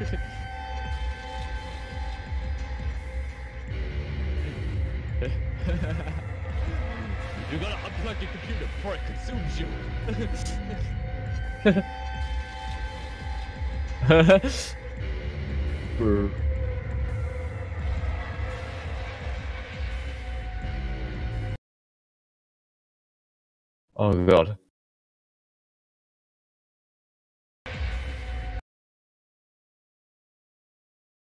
You gotta unplug your computer before it consumes you. Oh god.